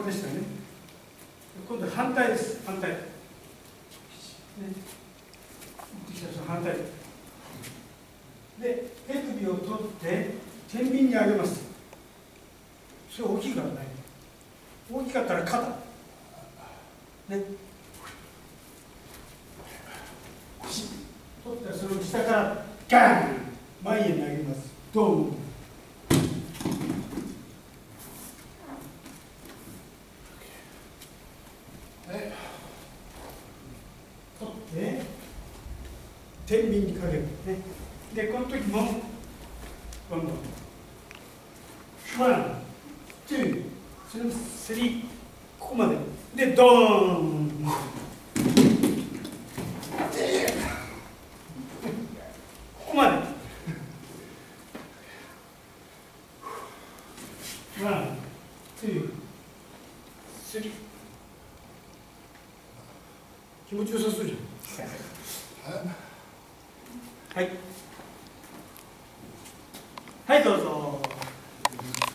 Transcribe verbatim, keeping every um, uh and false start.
でしたね。今度反対です。反対。ね、反対。で、手首を取って天秤に上げます。それ大きいからない。大きかったら肩。ね。取ったらそれを下からガン前へ投げます。ドン。取って天秤にかける、ね、でこの時も今度ワン、ツー、スリー、ここまででドーンここまでワン、ツー、スリー。気持ちよさそうじゃん。はい。